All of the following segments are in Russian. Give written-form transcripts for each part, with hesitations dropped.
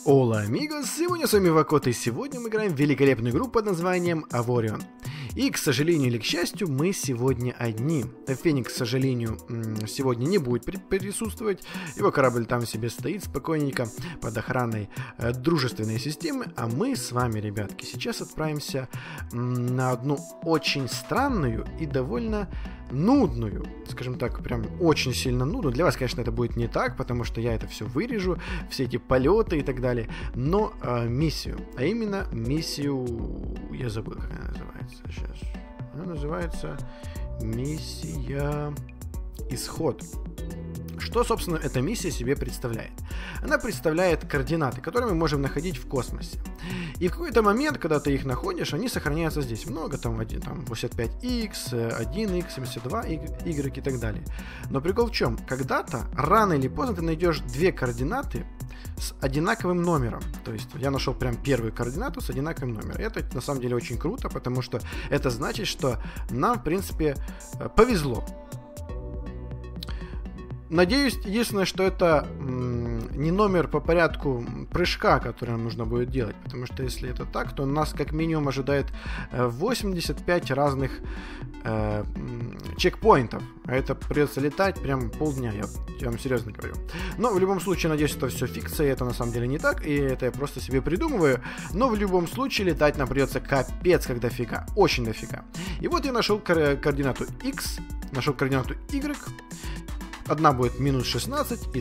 Ола, амигос! Сегодня с вами Вакот, и сегодня мы играем в великолепную игру под названием Аворион. И, к сожалению или к счастью, мы сегодня одни. Феникс, к сожалению, сегодня не будет присутствовать. Его корабль там себе стоит спокойненько под охраной дружественной системы. А мы с вами, ребятки, сейчас отправимся на одну очень странную и довольно нудную, скажем так, прям очень сильно нудную. Для вас, конечно, это будет не так, потому что я это все вырежу, все эти полеты и так далее. Но миссию, а именно миссию, я забыл, как она называется сейчас. Она называется миссия Исход. Что, собственно, эта миссия себе представляет? Она представляет координаты, которые мы можем находить в космосе. И в какой-то момент, когда ты их находишь, они сохраняются здесь. Много, там 85X, 1X, 72Y и так далее. Но прикол в чем? Когда-то, рано или поздно, ты найдешь две координаты с одинаковым номером. То есть я нашел прям первую координату с одинаковым номером. Это на самом деле очень круто, потому что это значит, что нам, в принципе, повезло. Надеюсь, единственное, что это не номер по порядку прыжка, который нам нужно будет делать. Потому что если это так, то нас как минимум ожидает 85 разных чекпоинтов. А это придется летать прям полдня, я вам серьезно говорю. Но в любом случае, надеюсь, это все фикция, это на самом деле не так, и это я просто себе придумываю. Но в любом случае летать нам придется капец как дофига, очень дофига. И вот я нашел координату X, нашел координату Y. Одна будет минус 16 и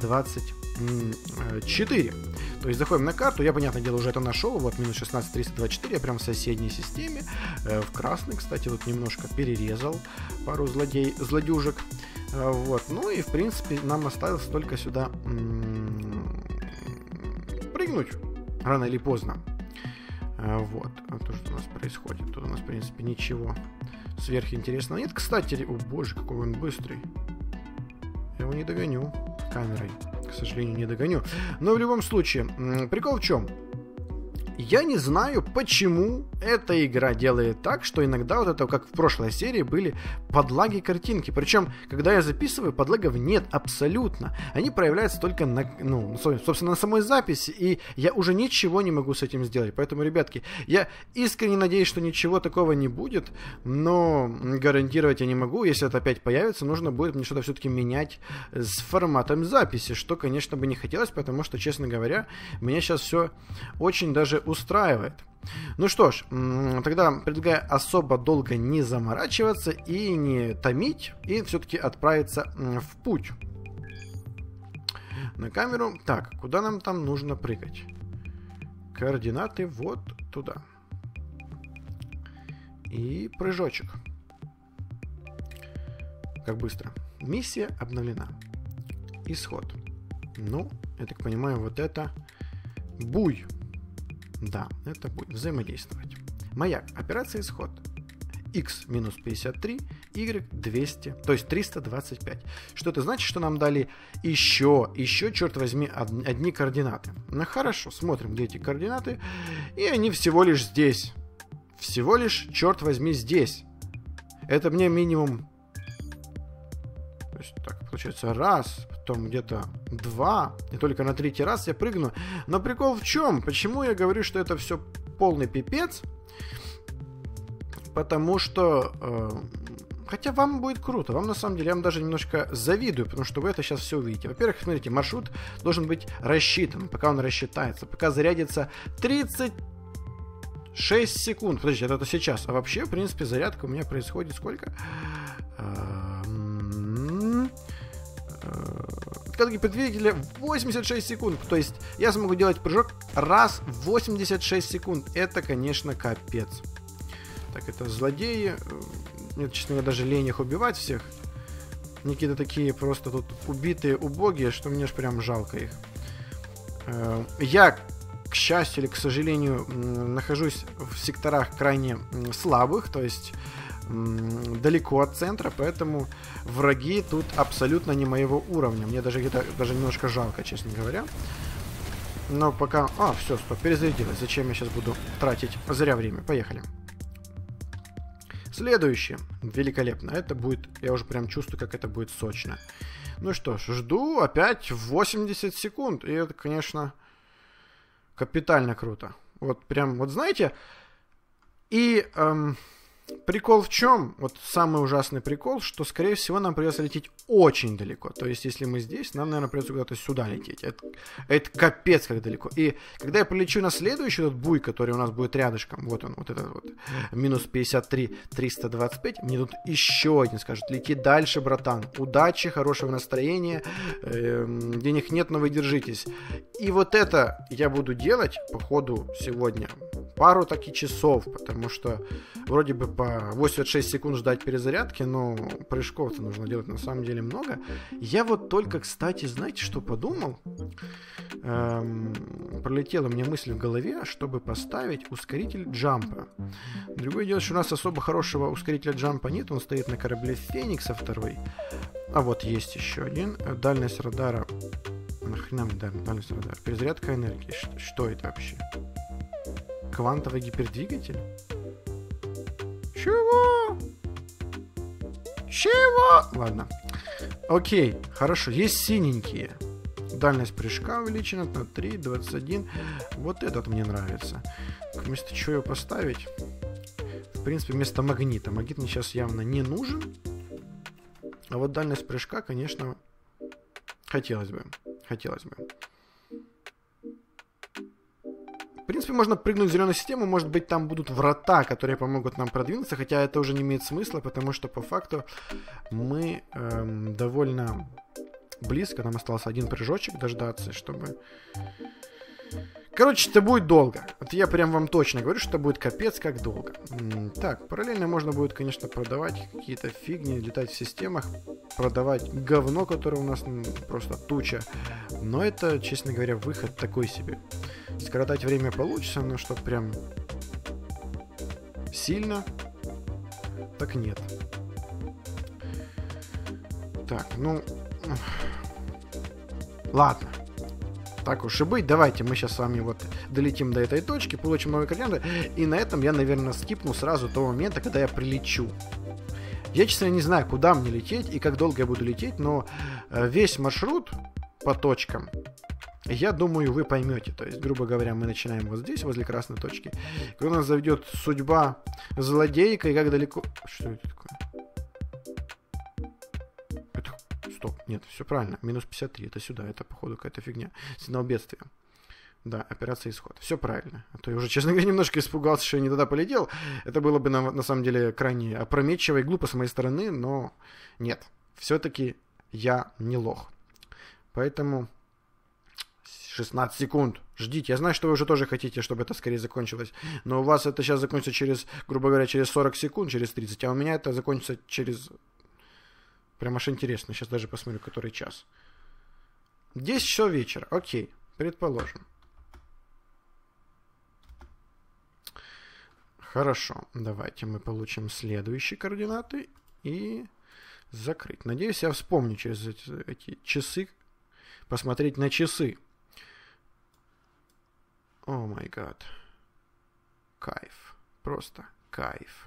324. То есть заходим на карту. Я, понятное дело, уже это нашел. Вот минус 16, 324. Я прям в соседней системе. В красный, кстати, вот немножко перерезал пару злодюжек. Вот. Ну и, в принципе, нам осталось только сюда прыгнуть. Рано или поздно. Вот. То, что у нас происходит. Тут у нас, в принципе, ничего сверхинтересного нет. Кстати, о боже, какой он быстрый. Я его не догоню камерой. К сожалению, не догоню. Но в любом случае, прикол в чем? Я не знаю, почему эта игра делает так, что иногда вот это, как в прошлой серии, были подлаги картинки. Причем, когда я записываю, подлагов нет абсолютно. Они проявляются только на, собственно, на самой записи, и я уже ничего не могу с этим сделать. Поэтому, ребятки, я искренне надеюсь, что ничего такого не будет, но гарантировать я не могу. Если это опять появится, нужно будет мне что-то все-таки менять с форматом записи, что, конечно, бы не хотелось, потому что, честно говоря, меня сейчас все очень даже устраивает. Ну что ж, тогда предлагаю особо долго не заморачиваться и не томить, и все-таки отправиться в путь. На камеру. Так, куда нам там нужно прыгать? Координаты вот туда. И прыжочек. Как быстро. Миссия обновлена. Исход. Ну, я так понимаю, вот это буй. Да, это будет взаимодействовать. Маяк. Операция Исход. X минус 53, Y 200, то есть 325. Что это значит, что нам дали еще, черт возьми, одни координаты. Ну хорошо, смотрим, где эти координаты. И они всего лишь здесь. Всего лишь, черт возьми, здесь. Это мне минимум... То есть, так, получается, раз... Потом где-то 2, и только на третий раз я прыгну. Но прикол в чем? Почему я говорю, что это все полный пипец? Потому что... хотя вам будет круто. Вам на самом деле, я вам даже немножко завидую, потому что вы это сейчас все увидите. Во-первых, смотрите, маршрут должен быть рассчитан, пока он рассчитается. Пока зарядится 36 секунд. Подождите, это сейчас. А вообще, в принципе, зарядка у меня происходит сколько? Каталоги двигателя 86 секунд. То есть я смогу делать прыжок раз в 86 секунд. Это, конечно, капец. Так, это злодеи. Мне, честно говоря, даже лень их убивать всех. Они какие-то такие просто тут убитые, убогие, что мне аж прям жалко их. Я, к счастью или к сожалению, нахожусь в секторах крайне слабых. То есть далеко от центра, поэтому враги тут абсолютно не моего уровня. Мне даже где-то немножко жалко, честно говоря. Но пока... все, стоп, перезарядилось. Зачем я сейчас буду тратить зря время? Поехали. Следующее. Великолепно. Это будет... Я уже прям чувствую, как это будет сочно. Ну что ж, жду опять 80 секунд. И это, конечно... Капитально круто. Вот прям, вот знаете, и прикол в чем? Вот самый ужасный прикол, что, скорее всего, нам придется лететь очень далеко. То есть, если мы здесь, нам, наверное, придется куда-то сюда лететь. Это капец как далеко. И когда я полечу на следующий этот буй, который у нас будет рядышком, вот он, вот этот вот, минус 53, 325, мне тут еще один скажет: лети дальше, братан. Удачи, хорошего настроения, денег нет, но вы держитесь. И вот это я буду делать, по ходу, сегодня пару таких часов, потому что вроде бы по 86 секунд ждать перезарядки, но прыжков-то нужно делать на самом деле много. Я вот только, кстати, знаете, что подумал? Пролетела мне мысль в голове, чтобы поставить ускоритель джампа. Другое дело, что у нас особо хорошего ускорителя джампа нет, он стоит на корабле Феникса 2. А вот есть еще один. Дальность радара. Нахрена мне дальность радара? Перезарядка энергии. Что это вообще? Квантовый гипердвигатель? Чего? Чего? Ладно. Окей, хорошо. Есть синенькие. Дальность прыжка увеличена на 3, 21. Вот этот мне нравится. Вместо чего его поставить? В принципе, вместо магнита. Магнит мне сейчас явно не нужен. А вот дальность прыжка, конечно, хотелось бы. Хотелось бы. В принципе, можно прыгнуть в зеленую систему, может быть, там будут врата, которые помогут нам продвинуться, хотя это уже не имеет смысла, потому что по факту мы довольно близко, нам остался один прыжочек дождаться, чтобы... Короче, это будет долго. Вот я прям вам точно говорю, что это будет капец как долго. Так, параллельно можно будет, конечно, продавать какие-то фигни, летать в системах, продавать говно, которое у нас просто туча. Но это, честно говоря, выход такой себе. Скоротать время получится, но что прям сильно, так нет. Так, ну... Ладно. Так уж и быть, давайте мы сейчас с вами вот долетим до этой точки, получим новые координаты, и на этом я, наверное, скипну сразу до момента, когда я прилечу. Я, честно, не знаю, куда мне лететь и как долго я буду лететь, но весь маршрут по точкам, я думаю, вы поймете. То есть, грубо говоря, мы начинаем вот здесь, возле красной точки. Когда нас заведет судьба злодейка, и как далеко... Что это такое? Стоп, нет, все правильно. Минус 53, это сюда, это, походу, какая-то фигня. Сигнал бедствия. Да, операция исход. Все правильно. А то я уже, честно говоря, немножко испугался, что я не туда полетел. Это было бы, на самом деле, крайне опрометчиво и глупо с моей стороны, но нет. Все-таки я не лох. Поэтому 16 секунд. Ждите. Я знаю, что вы уже тоже хотите, чтобы это скорее закончилось. Но у вас это сейчас закончится через, грубо говоря, через 40 секунд, через 30. А у меня это закончится через... Прям аж интересно. Сейчас даже посмотрю, который час. 10 часов вечера. Окей. Предположим. Хорошо. Давайте мы получим следующие координаты. И закрыть. Надеюсь, я вспомню через эти часы. Посмотреть на часы. О май гад. Кайф. Просто кайф.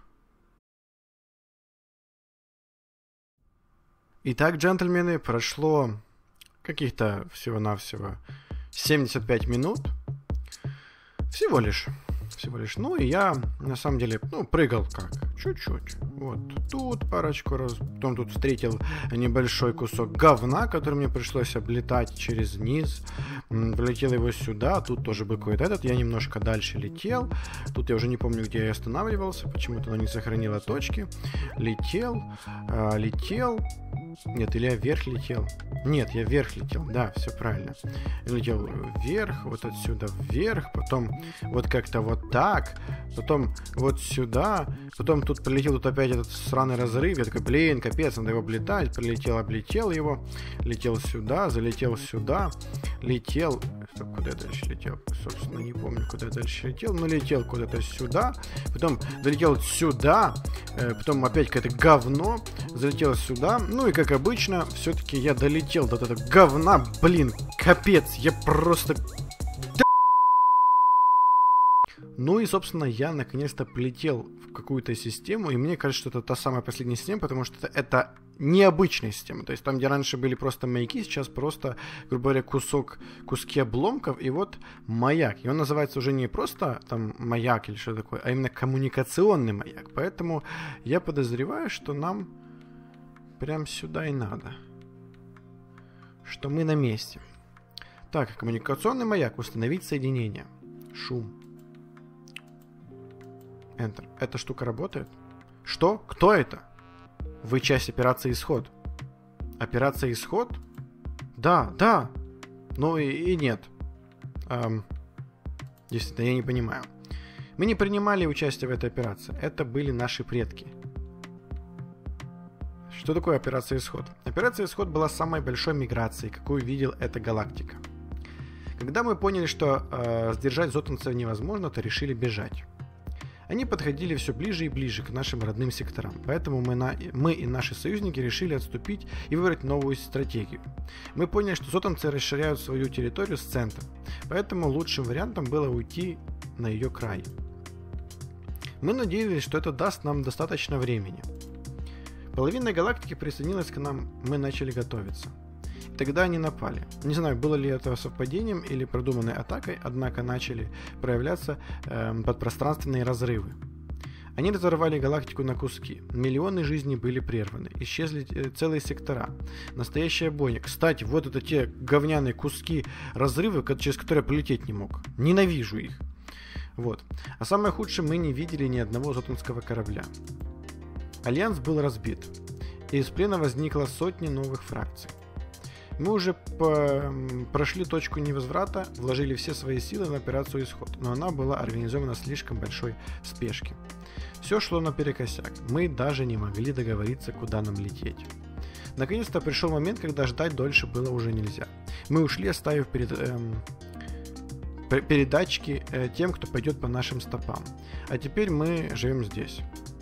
Итак, джентльмены, прошло каких-то всего-навсего 75 минут. Всего лишь. Ну, и я, на самом деле, прыгал как? Чуть-чуть. Вот тут парочку раз. Потом тут встретил небольшой кусок говна, который мне пришлось облетать через низ. Прилетел его сюда. Тут тоже был какой-то этот. Я немножко дальше летел. Тут я уже не помню, где я останавливался. Почему-то оно не сохранило точки. Летел. Нет, или я вверх летел? Нет, я вверх летел, да, все правильно. Я летел вверх, вот отсюда вверх, потом вот как-то вот так, потом вот сюда, потом тут прилетел тут опять этот сраный разрыв, я такой, блин, капец, надо его облетать, прилетел, облетел его, летел сюда, залетел сюда, летел, куда я дальше летел, собственно, не помню, куда я дальше летел, но летел куда-то сюда, потом долетел сюда, потом опять какое-то говно, залетел сюда, ну и как обычно, все-таки я долетел до этого говна, блин, капец, я просто... Ну и, собственно, я наконец-то полетел в какую-то систему, и мне кажется, что это та самая последняя система, потому что это необычной системы. То есть там, где раньше были просто маяки, сейчас просто, грубо говоря, куски обломков, и вот маяк. И он называется уже не просто там маяк или что такое, а именно коммуникационный маяк. Поэтому я подозреваю, что нам прям сюда и надо. Что мы на месте. Так, коммуникационный маяк. Установить соединение. Шум. Enter. Эта штука работает? Что? Кто это? Вы часть операции «Исход». Операция «Исход»? Да. Ну и нет. Действительно, я не понимаю. Мы не принимали участие в этой операции. Это были наши предки. Что такое операция «Исход»? Операция «Исход» была самой большой миграцией, какую видел эта галактика. Когда мы поняли, что сдержать зотанцев невозможно, то решили бежать. Они подходили все ближе и ближе к нашим родным секторам, поэтому мы и наши союзники решили отступить и выбрать новую стратегию. Мы поняли, что зотанцы расширяют свою территорию с центра, поэтому лучшим вариантом было уйти на ее край. Мы надеялись, что это даст нам достаточно времени. Половина галактики присоединилась к нам, мы начали готовиться. Тогда они напали. Не знаю, было ли это совпадением или продуманной атакой, однако начали проявляться подпространственные разрывы. Они разорвали галактику на куски. Миллионы жизней были прерваны. Исчезли целые сектора. Настоящая бойня. Кстати, вот это те говняные куски разрывов, через которые полететь не мог. Ненавижу их. Вот. А самое худшее, мы не видели ни одного зотанского корабля. Альянс был разбит. И из плена возникло сотни новых фракций. Мы уже прошли точку невозврата, вложили все свои силы в операцию «Исход», но она была организована в слишком большой спешке. Все шло наперекосяк, мы даже не могли договориться, куда нам лететь. Наконец-то пришел момент, когда ждать дольше было уже нельзя. Мы ушли, оставив передатчики тем, кто пойдет по нашим стопам. А теперь мы живем здесь.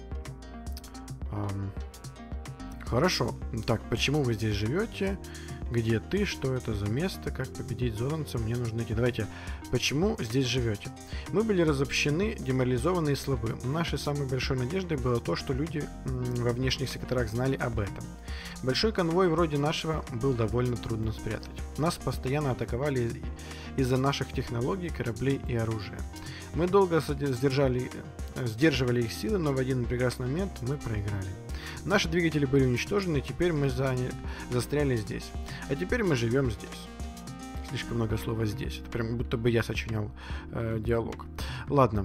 Хорошо. Так, почему вы здесь живете? Где ты? Что это за место? Как победить зотанцев? Мне нужно идти. Давайте. Почему здесь живете? Мы были разобщены, деморализованы и слабы. Нашей самой большой надеждой было то, что люди во внешних секторах знали об этом. Большой конвой вроде нашего был довольно трудно спрятать. Нас постоянно атаковали из-за наших технологий, кораблей и оружия. Мы долго сдерживали их силы, но в один прекрасный момент мы проиграли. Наши двигатели были уничтожены, и теперь мы застряли здесь. А теперь мы живем здесь. Слишком много слова «здесь». Это прям будто бы я сочинял диалог. Ладно.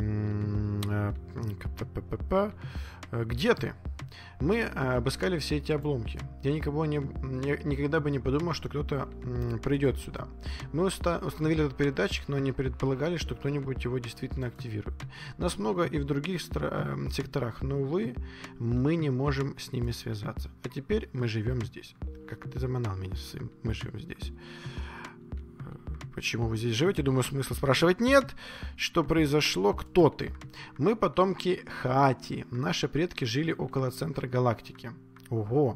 Где ты? Мы обыскали все эти обломки. Я никогда бы не подумал, что кто-то придет сюда. Мы установили этот передатчик, но не предполагали, что кто-нибудь его действительно активирует. Нас много и в других секторах, но, увы, мы не можем с ними связаться. А теперь мы живем здесь. Как ты заманал меня с этим? Мы живем здесь. Почему вы здесь живете? Думаю, смысла спрашивать нет. Что произошло? Кто ты? Мы потомки Хаати. Наши предки жили около центра галактики. Ого.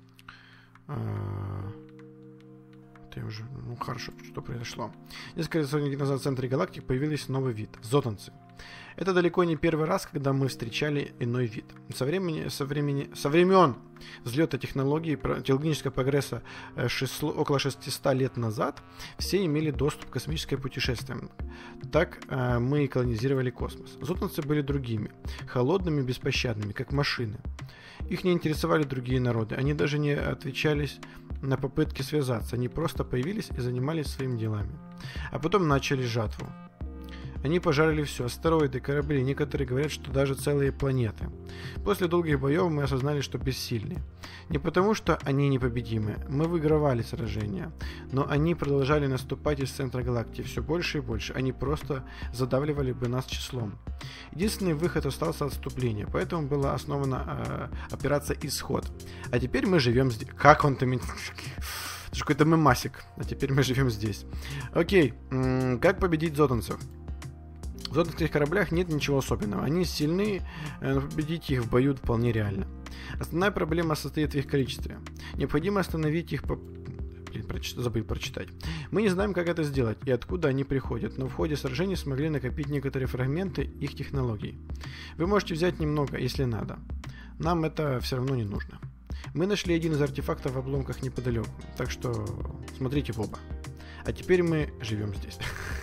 Это уже... Ну, хорошо, что произошло. Несколько лет назад в центре галактики появился новый вид. Зотанцы. Это далеко не первый раз, когда мы встречали иной вид. Со времен взлета технологий, технологического прогресса около 600 лет назад, все имели доступ к космическим путешествиям. Так мы колонизировали космос. Зотанцы были другими, холодными, беспощадными, как машины. Их не интересовали другие народы, они даже не отвечались на попытки связаться, они просто появились и занимались своими делами. А потом начали жатву. Они пожарили все, астероиды, корабли, некоторые говорят, что даже целые планеты. После долгих боев мы осознали, что бессильны. Не потому, что они непобедимы, мы выигрывали сражения, но они продолжали наступать из центра галактики все больше и больше, они просто задавливали бы нас числом. Единственный выход остался отступление, поэтому была основана операция «Исход». А теперь мы живем здесь. Как он там... Это же какой-то мемасик. А теперь мы живем здесь. Окей, как победить зотанцев? В зотанских кораблях нет ничего особенного. Они сильны, но победить их в бою вполне реально. Основная проблема состоит в их количестве. Необходимо остановить их забыл прочитать. Мы не знаем, как это сделать и откуда они приходят, но в ходе сражений смогли накопить некоторые фрагменты их технологий. Вы можете взять немного, если надо. Нам это все равно не нужно. Мы нашли один из артефактов в обломках неподалеку. Так что смотрите в оба. А теперь мы живем здесь.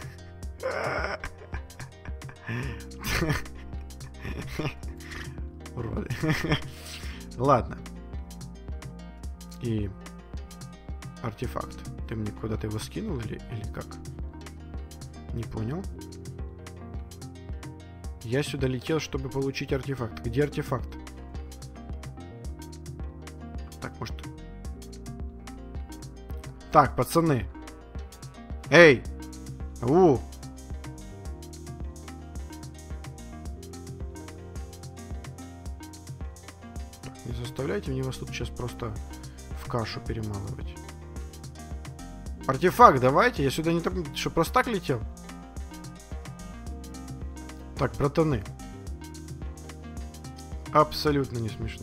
Уроды. Ладно. И артефакт. Ты мне куда-то его скинул или как? Не понял. Я сюда летел, чтобы получить артефакт. Где артефакт? Так, может... Так, пацаны. Эй! Так, не заставляйте мне вас тут сейчас просто в кашу перемалывать. Артефакт давайте. Я сюда не так... Что, просто так летел? Так, братаны. Абсолютно не смешно.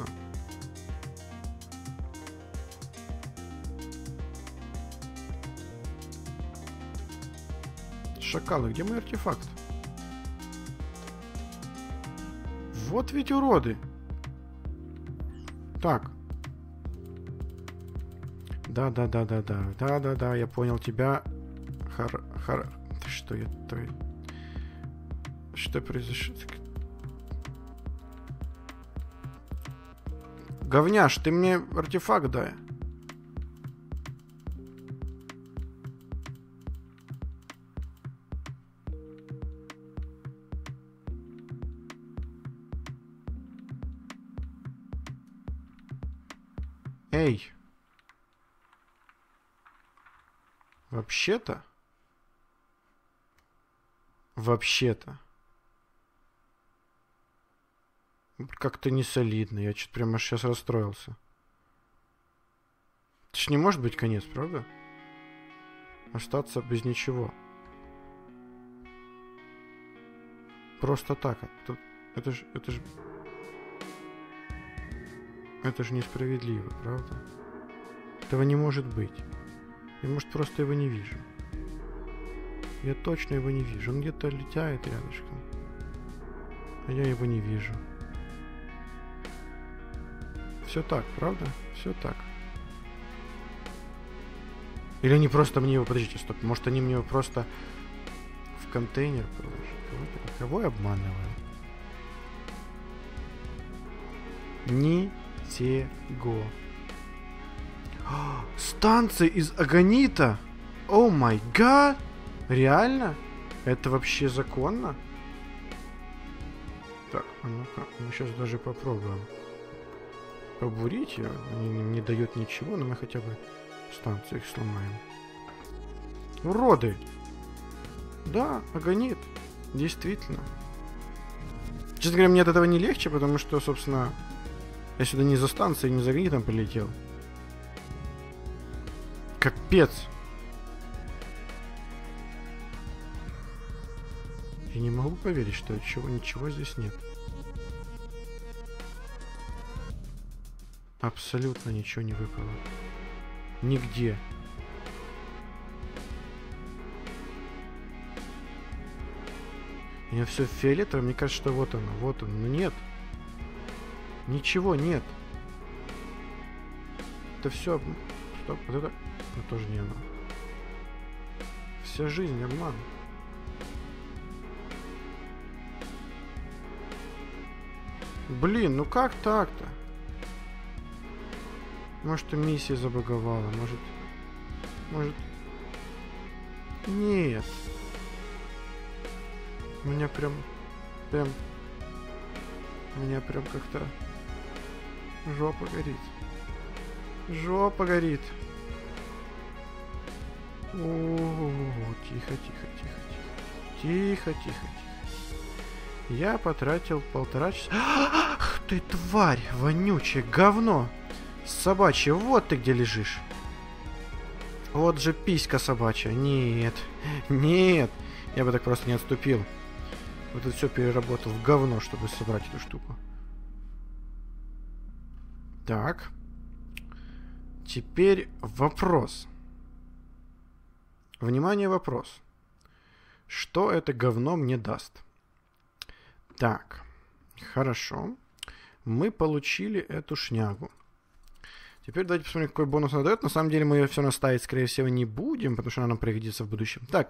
Шакалы, где мой артефакт? Вот ведь уроды. Так. Да, я понял тебя. Что это? Что произошло? Говняш, ты мне артефакт дай. Эй. Вообще-то. Как-то не солидно. Я что-то прямо сейчас расстроился. Это ж не может быть конец, правда? Остаться без ничего. Просто так. Это ж несправедливо, правда? Этого не может быть. Я, может, просто его не вижу. Я точно его не вижу. Он где-то летает рядышком. А я его не вижу. Все так, правда? Все так. Или они просто мне его... Подождите, стоп. Может, они мне его просто в контейнер положили? Кого я обманываю? Нитего. Станция из агонита! О май гад! Реально? Это вообще законно? Так, а ну-ка, мы сейчас даже попробуем побурить ее. Они не дают ничего, но мы хотя бы станцию их сломаем. Уроды! Да, агонит. Действительно. Честно говоря, мне от этого не легче, потому что, собственно, я сюда не за станцией, не за агонитом полетел. Капец! Я не могу поверить, что ничего здесь нет. Абсолютно ничего не выпало. Нигде. У меня все фиолетово, мне кажется, что вот оно, но нет. Ничего нет. Это все... Стоп, вот это тоже не оно. Вся жизнь обман. Блин, ну как так-то? Может, и миссия забаговала, может... Нет. У меня прям как-то жопа горит. Жопа горит. О, тихо. Я потратил 1,5 часа. Ах ты, тварь, вонючее говно. Собачье, вот ты где лежишь. Вот же писька собачья. Нет. Я бы так просто не отступил. Вот это все переработал в говно, чтобы собрать эту штуку. Так. Теперь вопрос. Внимание, вопрос. Что это говно мне даст? Так. Хорошо. Мы получили эту шнягу. Теперь давайте посмотрим, какой бонус она дает. На самом деле мы ее все равно ставить, скорее всего, не будем, потому что она нам пригодится в будущем. Так.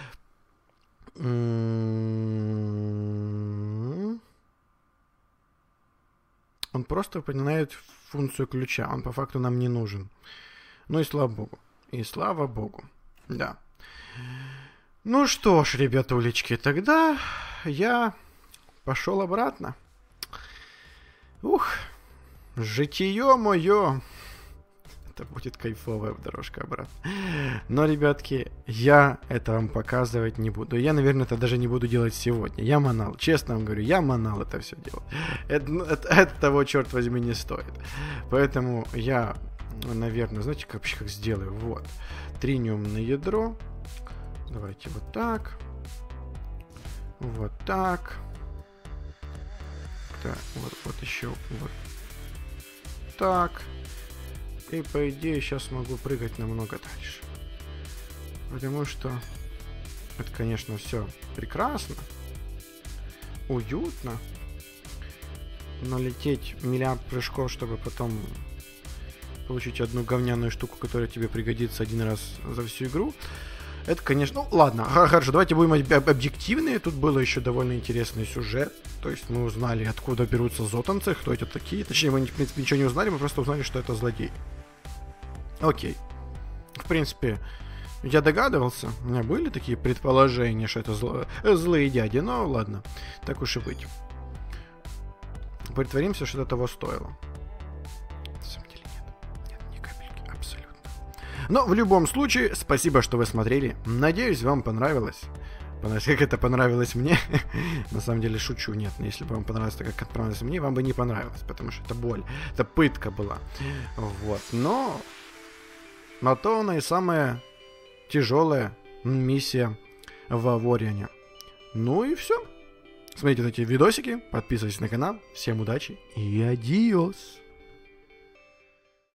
Он просто выполняет функцию ключа. Он по факту нам не нужен. Ну и слава богу. И слава богу. Да. Ну что ж, ребятулечки, тогда я пошел обратно. Ух, житие мое. Это будет кайфовая дорожка обратно. Но, ребятки, я это вам показывать не буду. Я, наверное, это даже не буду делать сегодня. Я манал. Честно вам говорю, я манал это все делать. Это того, черт возьми, не стоит. Поэтому я, наверное, знаете, как сделаю? Вот. Триниумное ядро. Давайте вот так. Вот так. Так, вот еще вот так. И по идее сейчас могу прыгать намного дальше. Потому что это, конечно, все прекрасно. Уютно. Но лететь миллиард прыжков, чтобы потом получить одну говняную штуку, которая тебе пригодится один раз за всю игру. Это, конечно... Ну, ладно, хорошо, давайте будем объективные. Тут был еще довольно интересный сюжет. То есть мы узнали, откуда берутся зотанцы, кто это такие. Точнее, мы, в принципе, ничего не узнали, мы просто узнали, что это злодей. Окей. В принципе, я догадывался. У меня были такие предположения, что это злые дяди. Но ладно, так уж и быть. Притворимся, что это того стоило. На самом деле нет. Нет, ни капельки, абсолютно. Но в любом случае, спасибо, что вы смотрели. Надеюсь, вам понравилось. Как это понравилось мне. На самом деле шучу, нет. Если бы вам понравилось так, как понравилось мне, вам бы не понравилось. Потому что это боль. Это пытка была. Вот. Но на то она и самая тяжелая миссия в Аворионе. Ну и все. Смотрите эти видосики, подписывайтесь на канал. Всем удачи и адиос.